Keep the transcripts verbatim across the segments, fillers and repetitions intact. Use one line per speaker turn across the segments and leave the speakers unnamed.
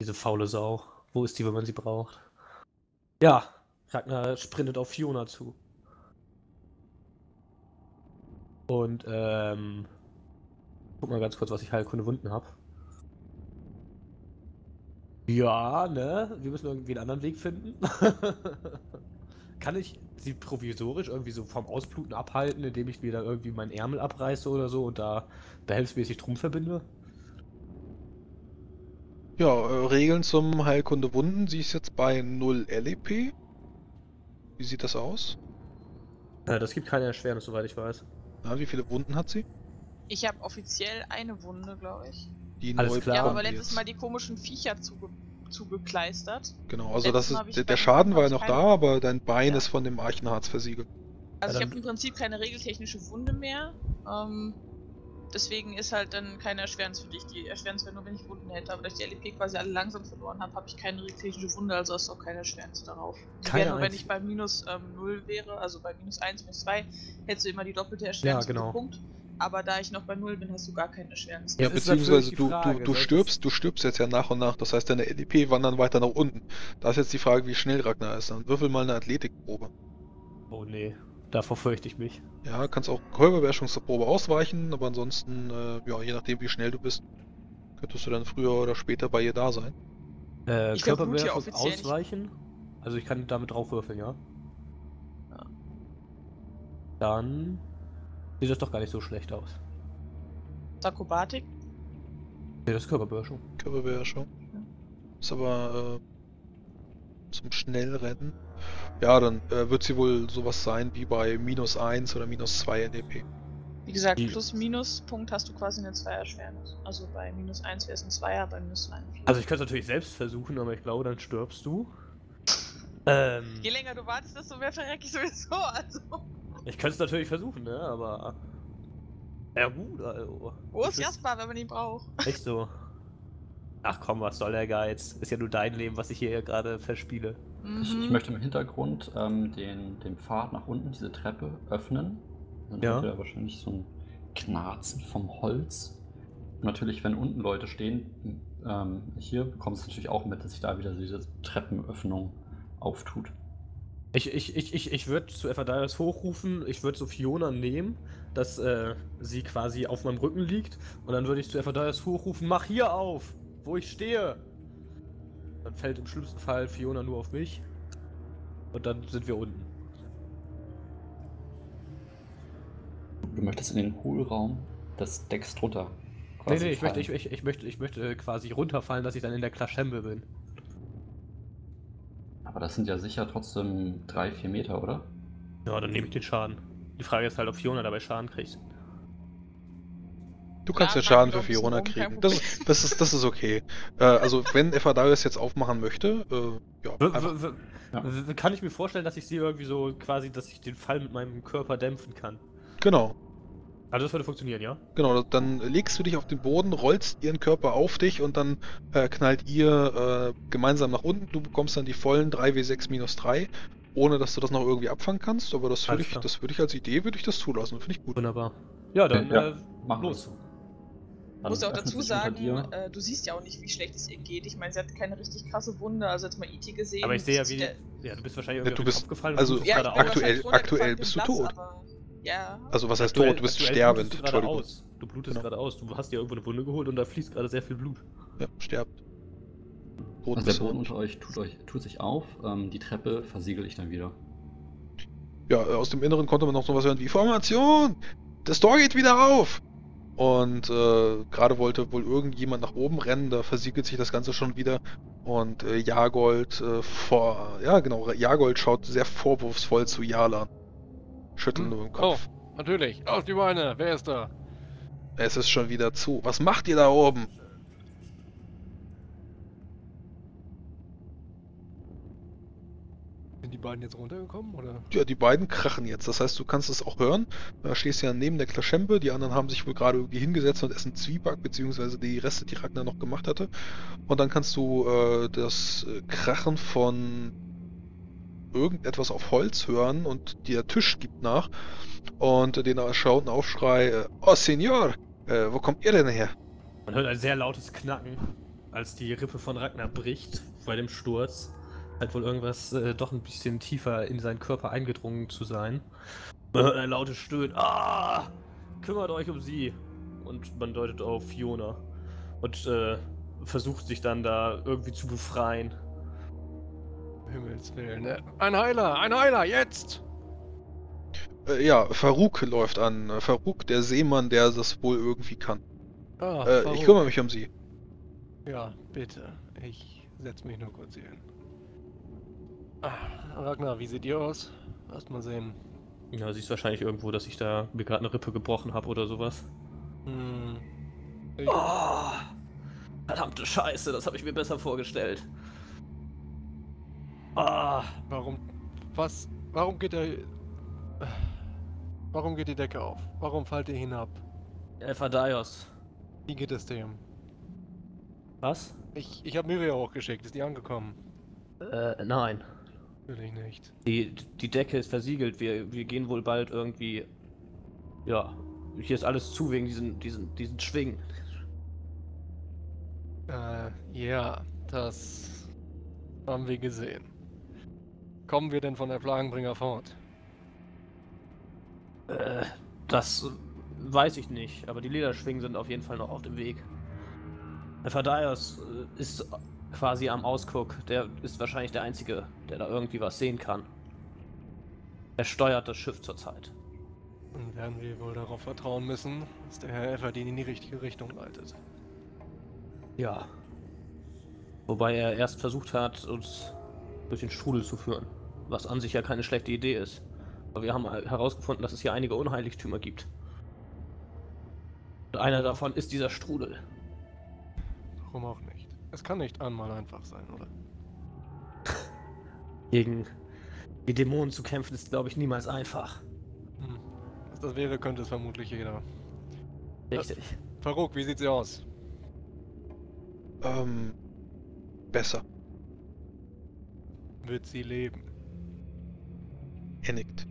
Diese faule Sau. Wo ist die, wenn man sie braucht? Ja, Ragnar sprintet auf Fiona zu. Und, ähm... guck mal ganz kurz, was ich Heilkunde Wunden habe. Ja, ne? Wir müssen irgendwie einen anderen Weg finden. Kann ich sie provisorisch irgendwie so vom Ausbluten abhalten, indem ich mir da irgendwie meinen Ärmel abreiße oder so und da behelfsmäßig drum verbinde?
Ja, äh, Regeln zum Heilkunde Wunden. Sie ist jetzt bei null L E P. Wie sieht das aus?
Äh, das gibt keine Erschwernis, soweit ich weiß.
Na, wie viele Wunden hat sie?
Ich habe offiziell eine Wunde, glaube ich.
Die
Alles
neu
klar.
Ja,
bekommen
aber
wir
letztes
jetzt.
Mal die komischen Viecher zuge zugekleistert.
Genau, also das
Letztes Mal hab
ist,
ich
der,
bei
der
den
Schaden
Wunden
war ja
hab ich
noch da,
keine-
aber dein Bein
Ja.
ist von dem Eichenharz versiegelt.
Also
Ja,
ich
dann-
habe im Prinzip keine regeltechnische Wunde mehr. Ähm, deswegen ist halt dann keine Erschwernis für dich. Die Erschwernis wäre nur, wenn ich Wunden hätte. Aber da ich die L E P quasi alle langsam verloren habe, habe ich keine regeltechnische Wunde, also hast du auch keine Erschwernis darauf. Die
Keine
wäre nur, wenn
einzige.
ich bei minus ähm, null wäre, also bei minus eins, minus zwei, hättest du immer die doppelte
Ja,
Erschwernis
genau.
pro Punkt. Aber da ich noch bei null bin, hast du gar keine Erschwernis.
Ja,
Jetzt ist
beziehungsweise
natürlich die
du,
Frage,
du, du
soll ich
stirbst, du stirbst jetzt ja nach und nach. Das heißt, deine L E P wandern weiter nach unten. Da ist jetzt die Frage, wie schnell Ragnar ist. Dann würfel mal eine Athletikprobe.
Oh nee, davor fürchte ich mich.
Ja, kannst auch Körperbeherrschungsprobe ausweichen, aber ansonsten, äh, ja, je nachdem wie schnell du bist, könntest du dann früher oder später bei ihr da sein.
Äh,
Ich verblute ja
Körperbeherrschung
offiziell nicht.
ausweichen? Also ich kann damit drauf würfeln, ja?
Ja.
Dann sieht das doch gar nicht so schlecht aus.
Akrobatik?
Nee, das ist Körperbeherrschung.
Körperbeherrschung.
Ja.
Ist aber äh, zum Schnellrennen. Ja, dann äh, wird sie wohl sowas sein wie bei minus eins oder minus zwei L E P.
Wie gesagt,
Die-
Plus-Minus-Punkt hast du quasi eine Zweier-Erschwernis. Also bei minus eins wäre es ein Zweier, bei minus zwei ein Vier.
Also ich könnte es natürlich selbst versuchen, aber ich glaube, dann stirbst du. Ähm,
Je länger du wartest, desto mehr verrecke ich sowieso. Also.
ich könnte es natürlich versuchen, ne, aber... Ja gut, also...
Wo ist
das
Jasper, wenn man ihn braucht?
Echt so. Ach komm, was soll der Geiz? Ist ja nur dein Leben, was ich hier gerade verspiele.
Ich, ich
Mhm.
möchte im Hintergrund ähm, den, den Pfad nach unten, diese Treppe, öffnen. Dann
Ja.
hört ihr da wahrscheinlich so ein Knarzen vom Holz. Und natürlich, wenn unten Leute stehen, ähm, hier bekommst du natürlich auch mit, dass sich da wieder diese Treppenöffnung auftut.
Ich, ich, ich, ich, ich würde zu Ephadaios hochrufen, ich würde so Fiona nehmen, dass äh, sie quasi auf meinem Rücken liegt. Und dann würde ich zu Ephadaios hochrufen, mach hier auf, wo ich stehe. Dann fällt im schlimmsten Fall Fiona nur auf mich. Und dann sind wir unten.
Du möchtest in den Hohlraum des Decks drunter.
Nee,
quasi
nee, ich möchte,
fallen.
ich, ich, ich, möchte, ich möchte quasi runterfallen, dass ich dann in der Klaschembe bin.
Aber das sind ja sicher trotzdem drei, vier Meter, oder?
Ja, dann nehme ich den Schaden. Die Frage ist halt, ob Fiona dabei Schaden kriegt.
Du kannst
Ja,
den Schaden
frag
für
mich doch
Fiona
ein bisschen rum,
kriegen.
kein
Das, das, ist, das ist okay. Äh, also, wenn Ephadaios jetzt aufmachen möchte, äh, ja,
W
einfach.
w
Ja.
w kann ich mir vorstellen, dass ich sie irgendwie so quasi, dass ich den Fall mit meinem Körper dämpfen kann.
Genau.
Also das würde funktionieren, ja?
Genau, dann legst du dich auf den Boden, rollst ihren Körper auf dich und dann äh, knallt ihr äh, gemeinsam nach unten. Du bekommst dann die vollen drei W sechs minus drei, ohne dass du das noch irgendwie abfangen kannst. Aber das würde
Alles
ich,
klar.
das würde ich als Idee, würde ich das zulassen. Finde ich gut.
Wunderbar. Ja, dann
Ja,
äh,
machen wir
los.
das.
Ich muss
Dann
auch
öffnet
dazu
sich unter
sagen,
dir-
äh, du siehst ja auch nicht, wie schlecht es ihr geht. Ich meine, sie hat keine richtig krasse Wunde, also jetzt mal I T gesehen.
Aber ich sehe ja, wie...
Der-
Ja, du bist wahrscheinlich
Ja,
irgendwie
du
auf den
bist-
Kopf gefallen
also-
und blutest
Ja, ich
gerade
bin
aus.
aktuell-
wahrscheinlich runtergefallen
aktuell
mit
bist
dem
du
Platz,
tot.
aber- Ja.
Also, was heißt
Aktuell-
tot? Du bist
aktuell
sterbend.
blutest du gerade
Entschuldigung.
aus. Du blutest
Genau.
gerade aus. Du hast dir irgendwo eine Wunde geholt und da fließt gerade sehr viel Blut.
Ja, sterbt. Tot
Also
bist
der
du
Boden
nicht.
unter euch tut, euch tut sich auf, ähm, die Treppe versiegel ich dann wieder.
Ja, äh, aus dem Inneren konnte man noch so was hören wie Formation! Das Tor geht wieder auf! Und äh, gerade wollte wohl irgendjemand nach oben rennen, da versiegelt sich das Ganze schon wieder. Und äh, Jagold äh, vor. Ja, genau, Jagold schaut sehr vorwurfsvoll zu Jalan. Schütteln nur im
Oh,
Kopf.
natürlich. Auf die Beine. Wer ist da?
Es ist schon wieder zu. Was macht ihr da oben?
Sind die beiden jetzt runtergekommen, oder?
Ja, die beiden krachen jetzt. Das heißt, du kannst es auch hören. Da stehst ja neben der Klaschembe. Die anderen haben sich wohl gerade irgendwie hingesetzt und essen Zwieback, beziehungsweise die Reste, die Ragnar noch gemacht hatte. Und dann kannst du äh, das äh, Krachen von irgendetwas auf Holz hören und der Tisch gibt nach. Und äh, den erstaunten Aufschrei: äh, Oh, Senor, äh, wo kommt ihr denn her?
Man hört ein sehr lautes Knacken. als die Rippe von Ragnar bricht bei dem Sturz, halt wohl irgendwas äh, doch ein bisschen tiefer in seinen Körper eingedrungen zu sein. Man hört ein lautes Stöhnen. Ah! Kümmert euch um sie! Und man deutet auf Fiona. Und äh, versucht sich dann da irgendwie zu befreien.
Himmels Willen. äh, Ein Heiler! Ein Heiler! Jetzt!
Äh, ja, Farouk läuft an. Äh, Farouk, der Seemann, der das wohl irgendwie kann.
Ah,
Äh, ich
Farouk.
kümmere mich um sie.
Ja, bitte. Ich setz mich nur kurz hier hin. Ah, Ragnar, wie seht ihr aus? Lasst mal sehen.
Ja, siehst wahrscheinlich irgendwo, dass ich da mir gerade eine Rippe gebrochen habe oder sowas.
Hm. Ich,
Oh, verdammte Scheiße, das habe ich mir besser vorgestellt. Ah,
warum... Was? Warum geht der... Warum geht die Decke auf? Warum fallt ihr hinab?
Elfadaios.
Wie geht es dem?
Was?
Ich, ich habe Miriam auch geschickt. Ist die angekommen?
Äh, nein.
Natürlich nicht.
Die, die Decke ist versiegelt. Wir, wir gehen wohl bald irgendwie. Ja, hier ist alles zu wegen diesen, diesen, diesen Schwingen.
Äh, ja, das haben wir gesehen. Kommen wir denn von der Plagenbringer fort?
Äh, das weiß ich nicht, aber die Lederschwingen sind auf jeden Fall noch auf dem Weg. Elfadaios äh, ist quasi am Ausguck. Der ist wahrscheinlich der Einzige, der da irgendwie was sehen kann. Er steuert das Schiff zurzeit.
Dann werden wir wohl darauf vertrauen müssen, dass der Herr Everdeen in die richtige Richtung leitet.
Ja. Wobei er erst versucht hat, uns durch den Strudel zu führen. Was an sich ja keine schlechte Idee ist. Aber wir haben herausgefunden, dass es hier einige Unheiligtümer gibt. Und einer davon ist dieser Strudel.
Warum auch nicht? Es kann nicht einmal einfach sein, oder?
Gegen die Dämonen zu kämpfen ist, glaube ich, niemals einfach.
Hm. Was das wäre, könnte es vermutlich jeder.
Richtig.
Farouk, wie sieht sie aus?
Ähm, besser.
Wird sie leben?
Er nickt.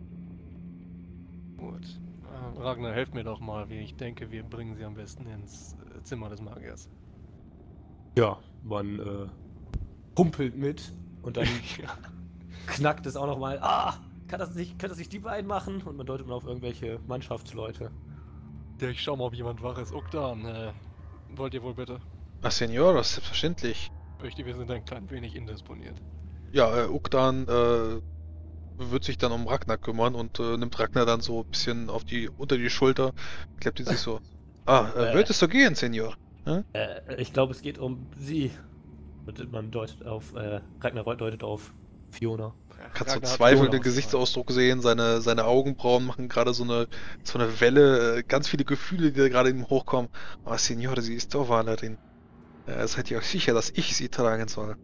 Gut. Äh, Ragnar, helft mir doch mal, wie ich denke, wir bringen sie am besten ins äh, Zimmer des Magiers.
Ja, man äh, humpelt mit und dann
Ja.
knackt es auch nochmal. Ah, kann das nicht, können das nicht die beiden machen? Und man deutet mal auf irgendwelche Mannschaftsleute.
Ja, ich schau mal, ob jemand wach ist. Oktan, äh, wollt ihr wohl bitte?
Ah, Senor, selbstverständlich.
Ich fürchte, wir sind ein klein wenig indisponiert.
Ja, äh, Uktan äh, wird sich dann um Ragnar kümmern und äh, nimmt Ragnar dann so ein bisschen auf die, unter die Schulter, klappt ihn sich so. Ah, äh,
Äh.
wird es so gehen, Senor? Hm?
Äh, ich glaube, es geht um sie. Und man deutet auf, äh, Ragnar deutet auf Fiona.
Kannst du
Ragnar hat
zweifelnden
Fiona
Gesichtsausdruck sehen, seine, seine Augenbrauen machen gerade so eine, so eine Welle, äh, ganz viele Gefühle, die da gerade in ihm hochkommen. Aber Senor, sie ist Torwalerin. Äh, seid ihr euch sicher, dass ich sie tragen soll?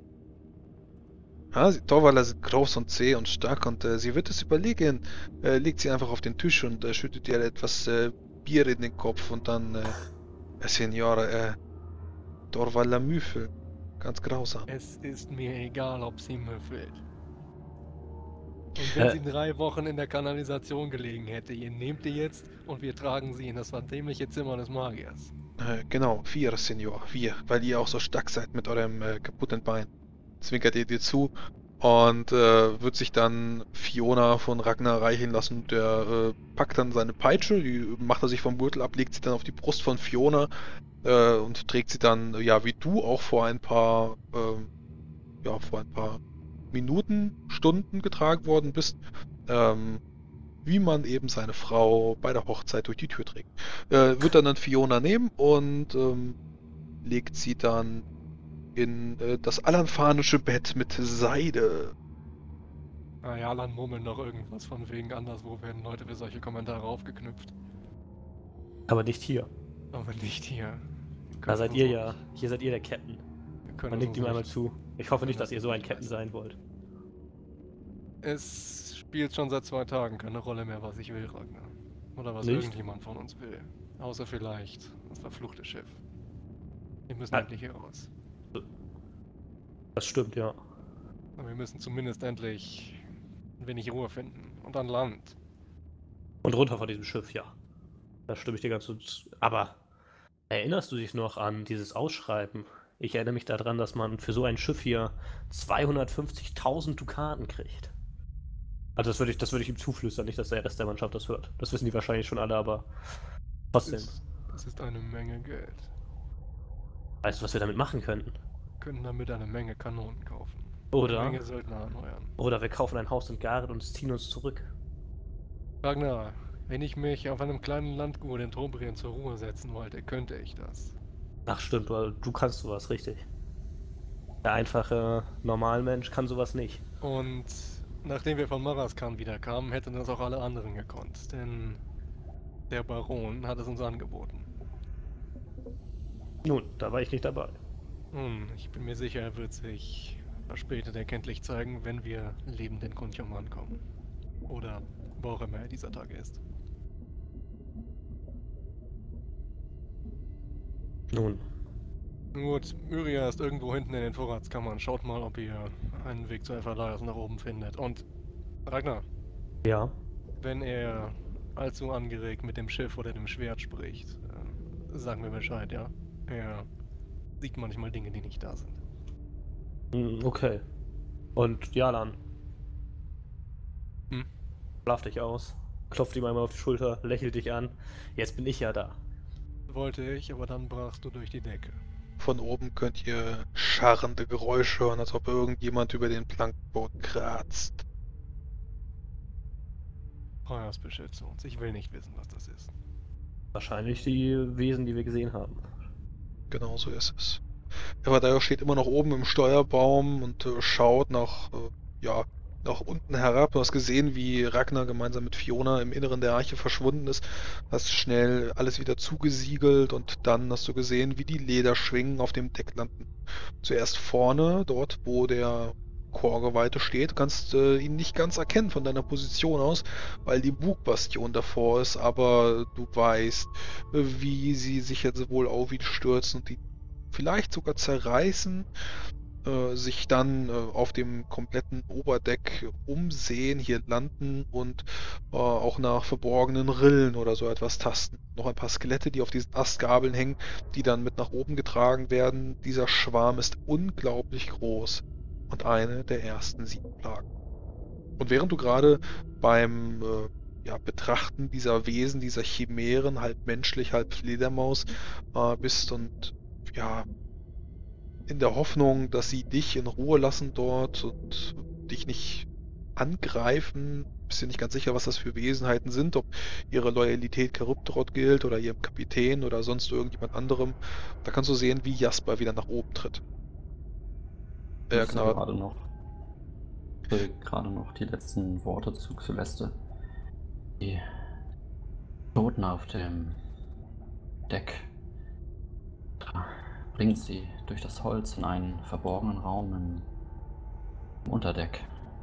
Ja, sie- Torwaler sind groß und zäh und stark und äh, sie wird es überlegen. Äh, legt sie einfach auf den Tisch und äh, schüttet ihr etwas äh, Bier in den Kopf und dann, äh, äh, Senor, äh, Torwaler Müffel. Ganz grausam.
Es ist mir egal, ob sie müffelt. Und wenn
Äh.
sie drei Wochen in der Kanalisation gelegen hätte, ihr nehmt die jetzt und wir tragen sie in das verdämliche Zimmer des Magiers.
Äh, genau, vier, Senor, vier, weil ihr auch so stark seid mit eurem äh, kaputten Bein. Zwinkert ihr dir zu und äh, wird sich dann Fiona von Ragnar reichen lassen. Der äh, packt dann seine Peitsche, die macht er sich vom Gürtel ab, legt sie dann auf die Brust von Fiona äh, und trägt sie dann, ja, wie du auch vor ein paar, ähm, ja, vor ein paar Minuten, Stunden getragen worden bist, ähm, wie man eben seine Frau bei der Hochzeit durch die Tür trägt. Äh, wird dann dann Fiona nehmen und ähm, legt sie dann in äh, das alanfanische Bett mit Seide.
Naja, Alan murmeln noch irgendwas von wegen anderswo werden Leute für solche Kommentare aufgeknüpft.
Aber nicht hier.
Aber nicht hier. Wir
Da
können
seid
uns
ihr
auch-
ja. Hier seid ihr der Captain.
wir können
Man
uns
legt ihm
auch
einmal
nicht-
zu. Ich hoffe nicht,
können
dass ihr
das
so ein
nicht
Captain
leisten.
sein wollt.
Es spielt schon seit zwei Tagen keine Rolle mehr, was ich will, Ragnar. Oder was
Nicht?
irgendjemand von uns will. Außer vielleicht das verfluchte Schiff. Wir müssen
Ah.
endlich hier raus.
Das stimmt, ja.
Aber wir müssen zumindest endlich ein wenig Ruhe finden. Und an Land.
Und runter von diesem Schiff, ja. Da stimme ich dir ganz zu. Aber erinnerst du dich noch an dieses Ausschreiben Ich erinnere mich daran, dass man für so ein Schiff hier zweihundertfünfzigtausend Dukaten kriegt. Also das würde ich, das würde ich ihm zuflüstern, nicht, dass der Rest der Mannschaft das hört. Das wissen die wahrscheinlich schon alle, aber
Das
trotzdem.
ist, das ist eine Menge Geld.
Weißt du, was wir damit machen könnten?
Wir können damit eine Menge Kanonen kaufen.
Oder?
Eine Menge Söldner anheuern.
Oder wir kaufen ein Haus in Gareth und ziehen uns zurück.
Ragnar, wenn ich mich auf einem kleinen Landgut in Tobrien zur Ruhe setzen wollte, könnte ich das.
Ach stimmt, du, du kannst sowas, richtig. Der einfache Normalmensch kann sowas nicht.
Und nachdem wir von Maraskan wiederkamen, hätten das auch alle anderen gekonnt, denn der Baron hat es uns angeboten.
Nun, da war ich nicht dabei.
Hm, ich bin mir sicher, er wird sich verspätet erkenntlich zeigen, wenn wir lebend in Kuntium ankommen. Oder wo auch immer er dieser Tage ist.
Nun,
Gut, Myria ist irgendwo hinten in den Vorratskammern. Schaut mal, ob ihr einen Weg zu Elfadaios nach oben findet. Und Ragnar,
ja.
wenn er allzu angeregt mit dem Schiff oder dem Schwert spricht, äh, sagen wir Bescheid, ja? Er sieht manchmal Dinge, die nicht da sind.
Hm, okay. Und Jalan?
Hm?
Schlaf dich aus, klopft ihm einmal auf die Schulter, lächelt dich an. Jetzt bin ich ja da.
Wollte ich, aber dann brachst du durch die Decke.
Von oben könnt ihr scharrende Geräusche hören, als ob irgendjemand über den Plankenboden kratzt.
Feuers beschütze uns. Ich will nicht wissen, was das ist.
Wahrscheinlich die Wesen, die wir gesehen haben.
Genau so ist es. Elfadaios steht immer noch oben im Steuerbaum und äh, schaut nach, äh, ja, nach unten herab. Du hast gesehen, wie Ragnar gemeinsam mit Fiona im Inneren der Arche verschwunden ist. Hast schnell alles wieder zugesiegelt und dann hast du gesehen, wie die Lederschwingen auf dem Deck landen. Zuerst vorne, dort wo der Chorgeweihte steht. Du kannst äh, ihn nicht ganz erkennen von deiner Position aus, weil die Bugbastion davor ist, aber du weißt, äh, wie sie sich jetzt wohl aufstürzen und die vielleicht sogar zerreißen, äh, sich dann äh, auf dem kompletten Oberdeck umsehen, hier landen und äh, auch nach verborgenen Rillen oder so etwas tasten. Noch ein paar Skelette, die auf diesen Astgabeln hängen, die dann mit nach oben getragen werden. Dieser Schwarm ist unglaublich groß und eine der ersten sieben Plagen. Und während du gerade beim äh, ja, Betrachten dieser Wesen, dieser Chimären, halb menschlich, halb Fledermaus, äh, bist und ja, in der Hoffnung, dass sie dich in Ruhe lassen dort und dich nicht angreifen. Bist dir nicht ganz sicher, was das für Wesenheiten sind, ob ihre Loyalität Charybdorot gilt oder ihrem Kapitän oder sonst irgendjemand anderem. Da kannst du sehen, wie Jasper wieder nach oben tritt.
Ich
Äh,
wusste
Gnaden.
gerade noch, äh, gerade noch die letzten Worte zu Celeste. Die Toten auf dem Deck. Bringt sie durch das Holz in einen verborgenen Raum im Unterdeck.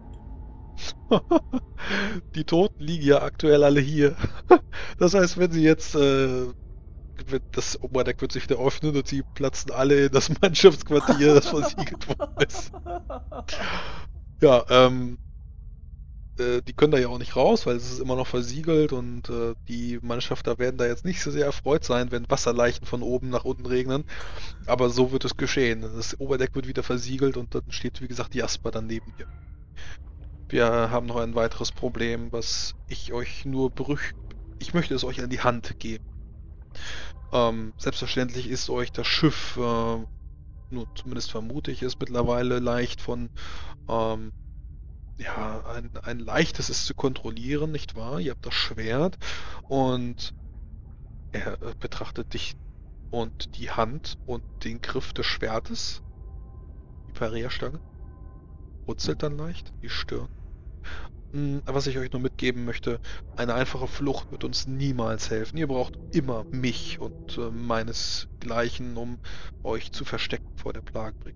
Die Toten liegen ja aktuell alle hier. Das heißt, wenn sie jetzt, äh, wird das Oberdeck wird sich wieder öffnen und sie platzen alle in das Mannschaftsquartier, das versiegelt worden ist. Ja, ähm, äh, die können da ja auch nicht raus, weil es ist immer noch versiegelt und äh, die Mannschafter werden da jetzt nicht so sehr erfreut sein, wenn Wasserleichen von oben nach unten regnen. Aber so wird es geschehen. Das Oberdeck wird wieder versiegelt und dann steht, wie gesagt, Jasper dann neben dir. Wir haben noch ein weiteres Problem, was ich euch nur berüch... Ich möchte es euch an die Hand geben. Ähm, selbstverständlich ist euch das Schiff, äh, nur zumindest vermute ich es mittlerweile, leicht von... Ähm, ja, ein, ein leichtes ist zu kontrollieren, nicht wahr? Ihr habt das Schwert und er äh, betrachtet dich und die Hand und den Griff des Schwertes, die Parierstange, rutzelt dann leicht, die Stirn. Hm, was ich euch nur mitgeben möchte, eine einfache Flucht wird uns niemals helfen. Ihr braucht immer mich und äh, meinesgleichen, um euch zu verstecken vor der Plagenbringe.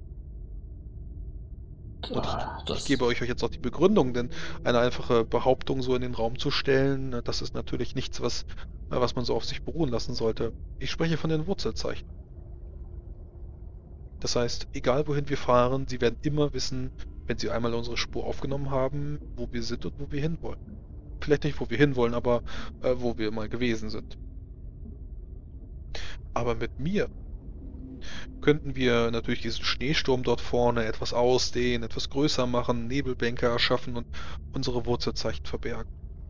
Und ich,
Ah,
ich
das-
gebe euch jetzt auch die Begründung, denn eine einfache Behauptung so in den Raum zu stellen, äh, das ist natürlich nichts, was, äh, was man so auf sich beruhen lassen sollte. Ich spreche von den Wurzelzeichen. Das heißt, egal wohin wir fahren, sie werden immer wissen, wenn sie einmal unsere Spur aufgenommen haben, wo wir sind und wo wir hinwollen. Vielleicht nicht, wo wir hinwollen, aber äh, wo wir mal gewesen sind. Aber mit mir könnten wir natürlich diesen Schneesturm dort vorne etwas ausdehnen, etwas größer machen, Nebelbänke erschaffen und unsere Wurzelzeichen verbergen.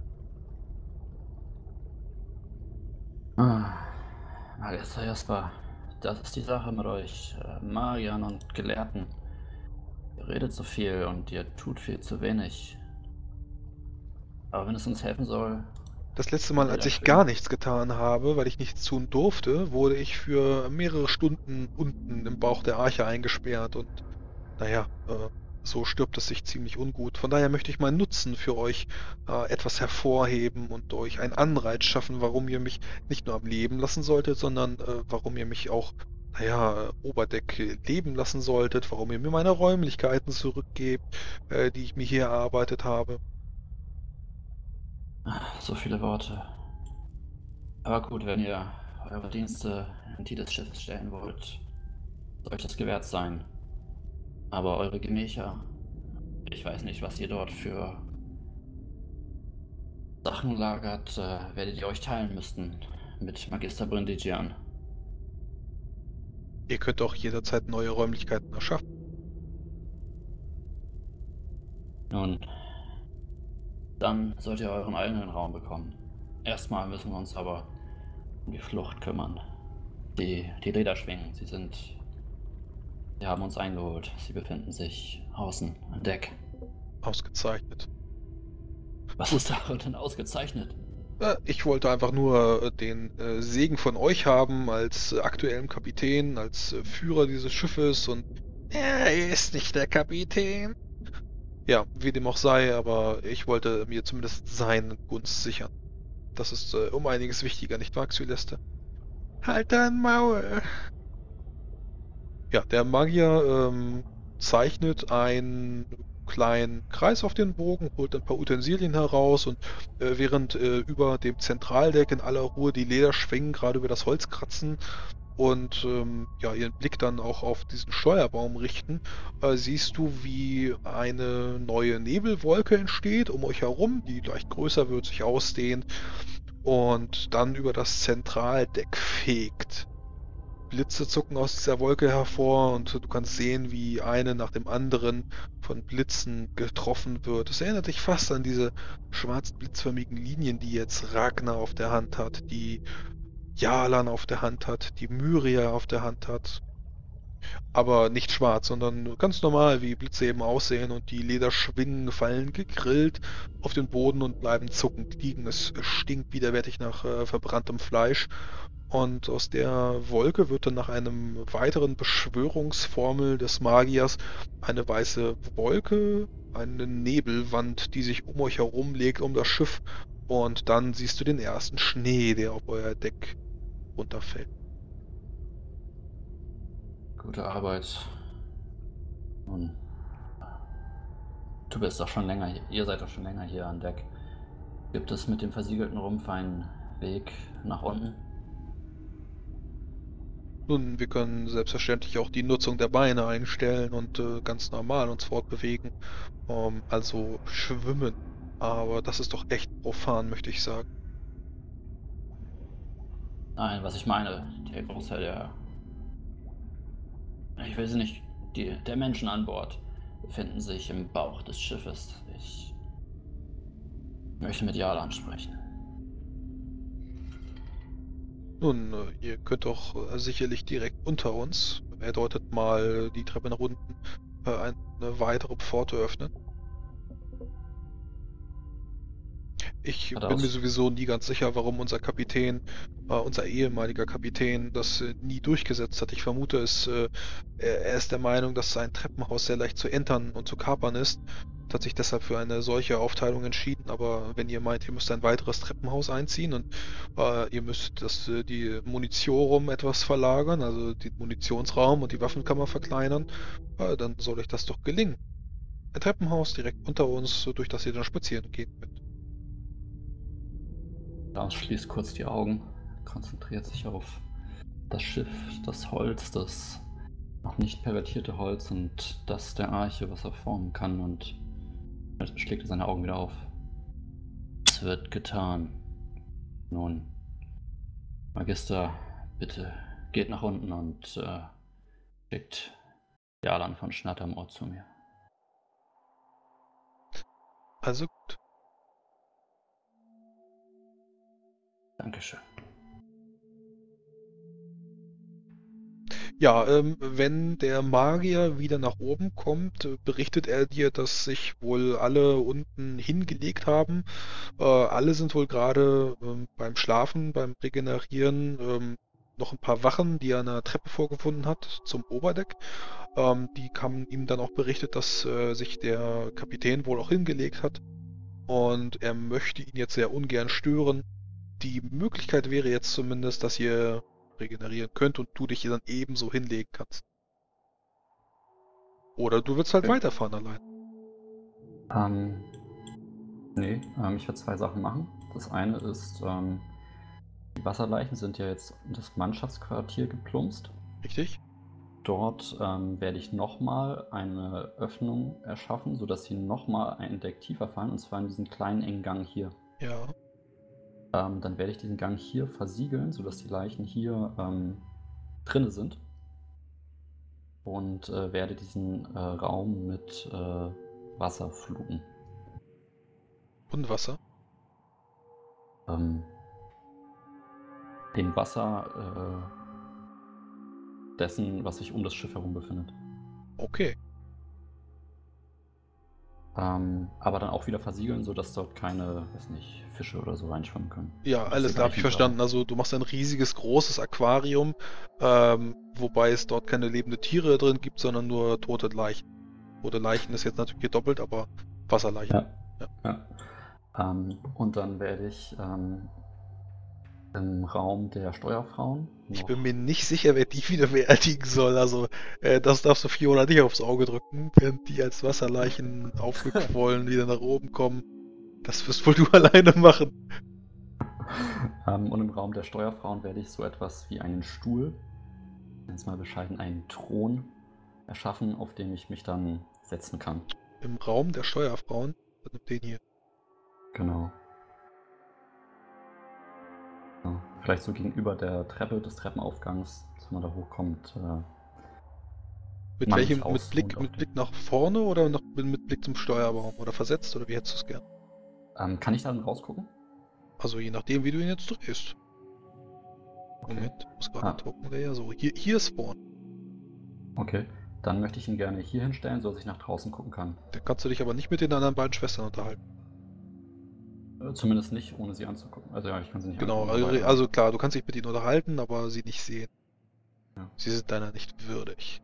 Ah, Magister Jasper, das ist die Sache mit euch, äh, Magiern und Gelehrten. Ihr redet so viel und ihr tut viel zu wenig. Aber wenn es uns helfen soll...
Das letzte Mal, als ich gar nichts getan habe, weil ich nichts tun durfte, wurde ich für mehrere Stunden unten im Bauch der Arche eingesperrt und naja, äh, so stirbt es sich ziemlich ungut. Von daher möchte ich meinen Nutzen für euch äh, etwas hervorheben und euch einen Anreiz schaffen, warum ihr mich nicht nur am Leben lassen solltet, sondern äh, warum ihr mich auch, naja, Oberdeck leben lassen solltet, warum ihr mir meine Räumlichkeiten zurückgebt, äh, die ich mir hier erarbeitet habe.
So viele Worte. Aber gut, wenn ihr eure Dienste in die des Schiffes stellen wollt, soll euch das gewährt sein. Aber eure Gemächer, ich weiß nicht, was ihr dort für Sachen lagert, äh, werdet ihr euch teilen müssen mit Magister Brindigian.
Ihr könnt auch jederzeit neue Räumlichkeiten erschaffen.
Nun, dann sollt ihr euren eigenen Raum bekommen. Erstmal müssen wir uns aber um die Flucht kümmern. Die, die Lederschwingen, sie sind... Sie haben uns eingeholt. Sie befinden sich außen an Deck.
Ausgezeichnet.
Was ist darin denn ausgezeichnet?
Äh, Ich wollte einfach nur äh, den äh, Segen von euch haben als äh, aktuellem Kapitän, als äh, Führer dieses Schiffes und er ist nicht der Kapitän. Ja, wie dem auch sei, aber ich wollte mir zumindest seine Gunst sichern. Das ist äh, um einiges wichtiger, nicht wahr, Xyleste? Halt dein Maul! Ja, der Magier ähm, zeichnet einen kleinen Kreis auf den Bogen, holt ein paar Utensilien heraus und äh, während äh, über dem Zentraldeck in aller Ruhe die Lederschwingen gerade über das Holz kratzen und ähm, ja, ihren Blick dann auch auf diesen Steuerbaum richten, äh, siehst du, wie eine neue Nebelwolke entsteht um euch herum, die leicht größer wird, sich ausdehnt und dann über das Zentraldeck fegt. Blitze zucken aus dieser Wolke hervor und du kannst sehen, wie eine nach dem anderen von Blitzen getroffen wird. Es erinnert dich fast an diese schwarzen blitzförmigen Linien, die jetzt Ragnar auf der Hand hat, die Jalan auf der Hand hat, die Myria auf der Hand hat. Aber nicht schwarz, sondern ganz normal, wie Blitze eben aussehen und die Lederschwingen fallen gegrillt auf den Boden und bleiben zuckend liegen. Es stinkt widerwärtig nach äh, verbranntem Fleisch. Und aus der Wolke wird dann nach einem weiteren Beschwörungsformel des Magiers eine weiße Wolke, eine Nebelwand, die sich um euch herum legt, um das Schiff. Und dann siehst du den ersten Schnee, der auf euer Deck runterfällt.
Gute Arbeit. Nun, du bist doch schon länger hier, ihr seid doch schon länger hier an Deck. Gibt es mit dem versiegelten Rumpf einen Weg nach unten?
Nun, wir können selbstverständlich auch die Nutzung der Beine einstellen und äh, ganz normal uns fortbewegen. Ähm, also schwimmen. Aber das ist doch echt profan, möchte ich sagen.
Nein, was ich meine, der Großteil der... Ich weiß nicht, die, der Menschen an Bord befinden sich im Bauch des Schiffes. Ich möchte mit Jalan sprechen.
Nun, äh, ihr könnt doch äh, sicherlich direkt unter uns, er deutet mal die Treppe nach unten, äh, eine weitere Pforte öffnen. Ich bin
Geradeaus.
mir sowieso nie ganz sicher, warum unser Kapitän, äh, unser ehemaliger Kapitän, das äh, nie durchgesetzt hat. Ich vermute, es, äh, er er ist der Meinung, dass sein Treppenhaus sehr leicht zu entern und zu kapern ist und hat sich deshalb für eine solche Aufteilung entschieden. Aber wenn ihr meint, ihr müsst ein weiteres Treppenhaus einziehen und äh, ihr müsst das, äh, die Munitionum etwas verlagern, also den Munitionsraum und die Waffenkammer verkleinern, äh, dann soll euch das doch gelingen. Ein Treppenhaus direkt unter uns, so durch das ihr dann spazieren gehen könnt.
Lars schließt kurz die Augen, konzentriert sich auf das Schiff, das Holz, das noch nicht pervertierte Holz und das der Arche, was er formen kann, und dann schlägt er seine Augen wieder auf. Es wird getan. Nun, Magister, bitte geht nach unten und äh, Schickt Jalan von Schnattermord zu mir.
Also gut.
Dankeschön.
Ja, ähm, wenn der Magier wieder nach oben kommt, äh, berichtet er dir, dass sich wohl alle unten hingelegt haben. Äh, alle sind wohl gerade ähm, beim Schlafen, beim Regenerieren. Ähm, noch ein paar Wachen, die er an der Treppe vorgefunden hat, zum Oberdeck. Ähm, die haben ihm dann auch berichtet, dass äh, sich der Kapitän wohl auch hingelegt hat. Und er möchte ihn jetzt sehr ungern stören. Die Möglichkeit wäre jetzt zumindest, dass ihr regenerieren könnt und du dich dann ebenso hinlegen kannst. Oder du willst halt
Okay.
weiterfahren allein.
Ähm, nee, ähm, ich werde zwei Sachen machen. Das eine ist, ähm, die Wasserleichen sind ja jetzt in das Mannschaftsquartier geplumpst.
Richtig?
Dort ähm, werde ich nochmal eine Öffnung erschaffen, sodass sie nochmal ein Deck tiefer fallen, und zwar in diesen kleinen engen Gang hier.
Ja.
Ähm, dann werde ich diesen Gang hier versiegeln, sodass die Leichen hier ähm, drinne sind. Und äh, werde diesen äh, Raum mit äh, Wasser fluten.
Und Wasser?
Ähm, dem Wasser äh, dessen, was sich um das Schiff herum befindet.
Okay.
Ähm, aber dann auch wieder versiegeln, sodass dort keine, weiß nicht, Fische oder so reinschwimmen können.
Ja,
Und
alles
diese
klar, hab ich
Leichen
verstanden.
da-
Also du machst ein riesiges, großes Aquarium, ähm, wobei es dort keine lebenden Tiere drin gibt, sondern nur tote Leichen. Tote Leichen ist jetzt natürlich gedoppelt, aber Wasserleichen.
Ja.
Ja.
ja. Ähm, und dann werde ich ähm, im Raum der Steuerfrauen
Ich
noch...
bin mir nicht sicher, wer die wieder beerdigen soll. Also, äh, das darfst du Fiona nicht aufs Auge drücken, während die als Wasserleichen aufgequollen wieder nach oben kommen. Das wirst wohl du alleine machen.
ähm, und im Raum der Steuerfrauen werde ich so etwas wie einen Stuhl, jetzt mal bescheiden, einen Thron erschaffen, auf dem ich mich dann setzen kann.
Im Raum der Steuerfrauen. Dann nimm den hier.
Genau. Ja, vielleicht so gegenüber der Treppe des Treppenaufgangs, dass man da hochkommt. Äh,
Mit
man
welchem?
sich
Mit
ausruht
Blick,
auf
mit
dem-
Blick nach vorne oder noch, mit Blick zum Steuerbaum? Oder versetzt? Oder wie hättest du es gern?
Ähm, kann ich da dann rausgucken?
Also je nachdem, wie du ihn jetzt drehst.
Okay.
Moment, muss gerade
Ah.
ein Token Layer. So, hier, hier ist vorne.
Okay. Dann möchte ich ihn gerne hier hinstellen, sodass ich nach draußen gucken kann.
Da kannst du dich aber nicht mit den anderen beiden Schwestern unterhalten.
Äh, zumindest nicht, ohne sie anzugucken. Also ja, ich kann sie nicht
Genau,
angucken.
also,
aber,
also klar, du kannst dich mit ihnen unterhalten, aber sie nicht sehen.
Ja.
Sie sind deiner nicht würdig.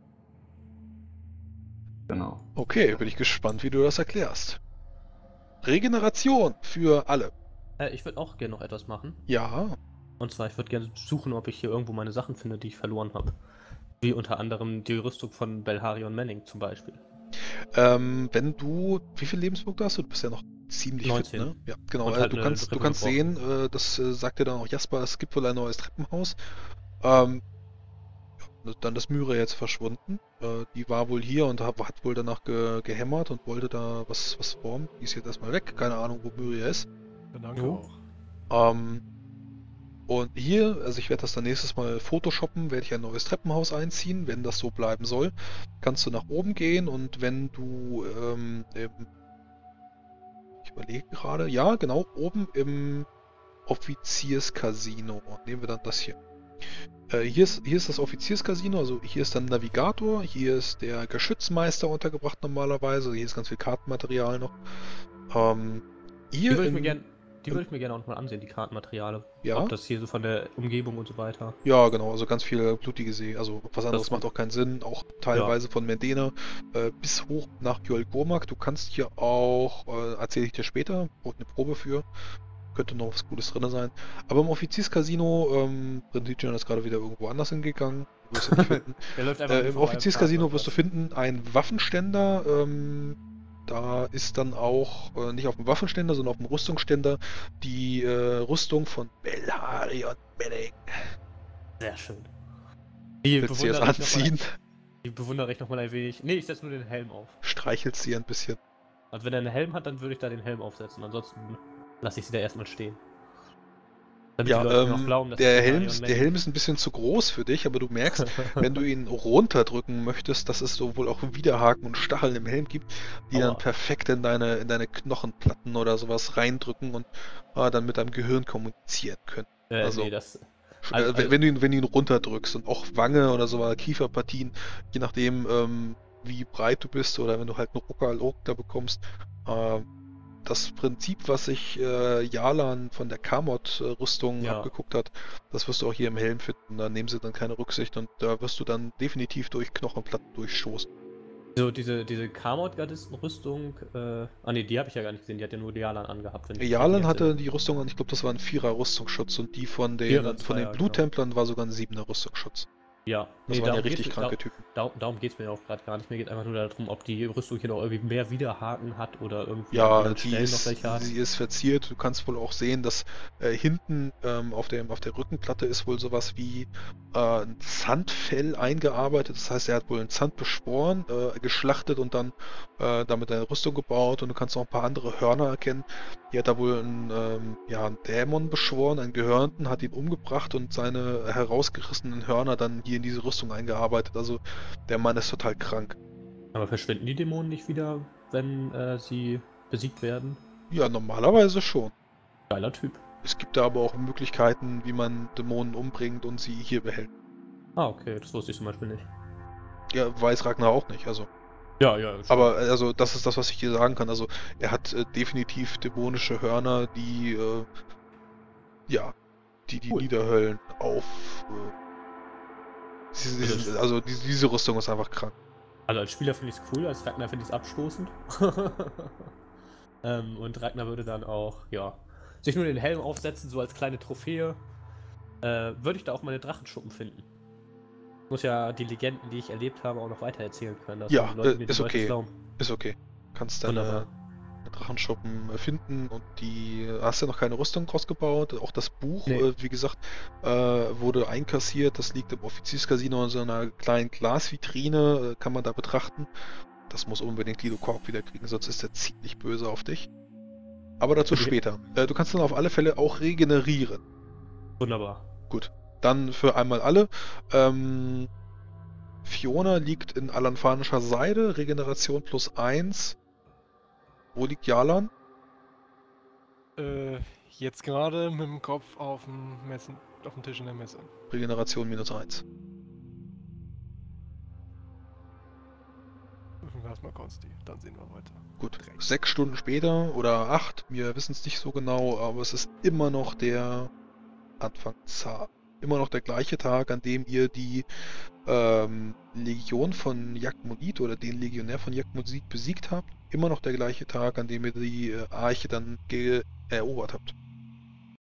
Genau.
Okay, bin ich gespannt, wie du das erklärst. Regeneration für alle.
Äh, ich würde auch gerne noch etwas machen.
Ja,
Und zwar, ich würde gerne suchen, ob ich hier irgendwo meine Sachen finde, die ich verloren habe. Wie unter anderem die Rüstung von Belharion Manning zum Beispiel.
ähm, wenn du, wie viele Lebenspunkte hast du? Du bist ja noch ziemlich
neunzehn.
fit, ne? Ja, genau.
Und
Äh,
halt
du
eine
kannst, du
Rippe
kannst
gebrochen.
sehen, äh, das äh, sagt dir dann auch Jasper, es gibt wohl ein neues Treppenhaus. Ähm, ja, dann ist Myra jetzt verschwunden. Äh, die war wohl hier und hat, hat wohl danach ge gehämmert und wollte da was, was formen. Die ist jetzt erstmal weg. Keine Ahnung, wo Myra ist.
Danke
Jo.
auch.
Ähm, und hier, also ich werde das dann nächstes Mal photoshoppen, werde ich ein neues Treppenhaus einziehen, wenn das so bleiben soll. Kannst du nach oben gehen und wenn du, ähm, im, ich überlege gerade, ja genau, oben im Offizierscasino, nehmen wir dann das hier. Äh, hier, ist, hier ist das Offizierscasino, also hier ist dann Navigator, hier ist der Geschützmeister untergebracht normalerweise, hier ist ganz viel Kartenmaterial noch. Ähm, hier
Die würde ich
im-
mir gerne, die
im-
würde ich mir gerne auch nochmal ansehen, die Kartenmateriale.
Ja?
Ob das hier so von der Umgebung und so weiter.
Ja, genau, also ganz viel blutige See. Also was anderes
Das-
macht auch keinen Sinn. Auch teilweise von Mendena äh, bis hoch nach Jolgormak. Du kannst hier auch, äh, erzähle ich dir später, brauche eine Probe für. Könnte noch was Gutes drin sein. Aber im Offizierscasino, ähm, Rendition ist gerade wieder irgendwo anders hingegangen. Du wirst ihn nicht finden.
Der läuft einfach
Äh,
nur
Im
vorbei am
Offizierscasino
Karten
wirst du
oder
finden einen Waffenständer. Ähm, da ist dann auch, äh, nicht auf dem Waffenständer, sondern auf dem Rüstungsständer, die äh, Rüstung von Belharion Manning.
was. Sehr schön. Die
Willst du jetzt
bewundere ich noch mal-
anziehen?
Die bewundere ich nochmal ein wenig. Nee, ich setze nur den Helm auf.
Streichelst sie ein bisschen.
Also wenn er einen Helm hat, dann würde ich da den Helm aufsetzen. Ansonsten lasse ich sie da erstmal stehen. Damit
Ja,
die Leute mir auch
ähm,
glauben, dass
der
ich
Helm,
Iron Man
der Helm ist ein bisschen zu groß für dich, aber du merkst, wenn du ihn runterdrücken möchtest, dass es so wohl auch Widerhaken und Stacheln im Helm gibt, die dann
Aua.
perfekt in deine, in deine Knochenplatten oder sowas reindrücken und äh, dann mit deinem Gehirn kommunizieren können.
Äh,
Also,
nee, das.
sch-
Also,
äh, wenn, wenn du ihn, wenn du ihn runterdrückst und auch Wange oder so Kieferpartien, je nachdem, ähm, wie breit du bist oder wenn du halt einen Rucker da bekommst, äh, das Prinzip, was sich äh, Jalan von der Kamot-Rüstung
Ja.
abgeguckt hat, das wirst du auch hier im Helm finden. Da nehmen sie dann keine Rücksicht und da wirst du dann definitiv durch Knochenplatten durchstoßen.
So, diese, diese Kamot-Gardisten-Rüstung, äh, ah ne, die habe ich ja gar nicht gesehen, die hat ja nur Dialan angehabt. Wenn ich mich
Jalan
richtig
hatte
entsinne.
die Rüstung und ich glaube, das war ein Vierer-Rüstungsschutz und die von den,
Vierer,
von den
Zweier,
Bluttemplern war sogar ein Siebener Rüstungsschutz.
Ja,
Das
nee,
waren ja
darum
richtig
geht's,
kranke
da,
Typen.
darum, darum geht es mir auch gerade gar nicht. Mir geht einfach nur darum, ob die Rüstung hier noch irgendwie mehr Widerhaken hat oder irgendwie an
Ja,
anderen
die
Stellen noch
ist,
welche hat.
sie ist verziert. Du kannst wohl auch sehen, dass äh, hinten ähm, auf der, auf der Rückenplatte ist wohl sowas wie äh, ein Zandfell eingearbeitet. Das heißt, er hat wohl einen Zand beschworen, äh, geschlachtet und dann äh, damit eine Rüstung gebaut. Und du kannst noch ein paar andere Hörner erkennen. Hier hat er wohl einen, ähm, ja, einen Dämon beschworen, einen Gehörnten, hat ihn umgebracht und seine herausgerissenen Hörner dann hier in diese Rüstung eingearbeitet. Also der Mann ist total krank.
Aber verschwinden die Dämonen nicht wieder, wenn äh, sie besiegt werden?
Ja, normalerweise schon.
Geiler Typ.
Es gibt da aber auch Möglichkeiten, wie man Dämonen umbringt und sie hier behält.
Ah, okay, das wusste ich zum Beispiel nicht.
Ja, weiß Ragnar auch nicht, also.
Ja, ja, schon.
Aber also das ist das, was ich dir sagen kann. Also er hat äh, definitiv dämonische Hörner, die äh, ja, die die
Cool.
Niederhöllen auf. Äh, diese,
Also
diese,
das-
also diese, diese Rüstung ist einfach krank.
Also als Spieler finde ich es cool, als Ragnar finde ich es abstoßend. ähm, und Ragnar würde dann auch, ja, sich nur den Helm aufsetzen, so als kleine Trophäe. Äh, würde ich da auch meine Drachenschuppen finden. Muss ja die Legenden, die ich erlebt habe, auch noch weiter erzählen können. dass
Ja,
die Leute
äh,
mir die
ist
Leute
okay.
glauben.
Ist okay. Kannst deine
Wunderbar.
Drachenschuppen äh, finden und die hast ja noch keine Rüstung draus gebaut. Auch das Buch,
Nee.
äh, wie gesagt, äh, wurde einkassiert. Das liegt im Offizierscasino in so einer kleinen Glasvitrine, äh, kann man da betrachten. Das muss unbedingt Lido Korb wieder kriegen, sonst ist er ziemlich böse auf dich. Aber dazu
Okay.
später. Äh, du kannst dann auf alle Fälle auch regenerieren.
Wunderbar.
Gut, dann für einmal alle. Ähm, Fiona liegt in alanfanischer Seide, Regeneration plus eins. Wo liegt Jalan?
Äh, jetzt gerade mit dem Kopf auf dem, Messen, auf dem Tisch in der Messe.
Regeneration minus eins.
Prüfen wir erstmal Konsti, dann sehen wir weiter.
Gut,
Dreck.
sechs Stunden später oder acht, wir wissen es nicht so genau, aber es ist immer noch der Anfangstag. Immer noch der gleiche Tag, an dem ihr die ähm, Legion von Jakmonit oder den Legionär von Jakmonit besiegt habt. Immer noch der gleiche Tag, an dem ihr die äh, Arche dann ge erobert habt.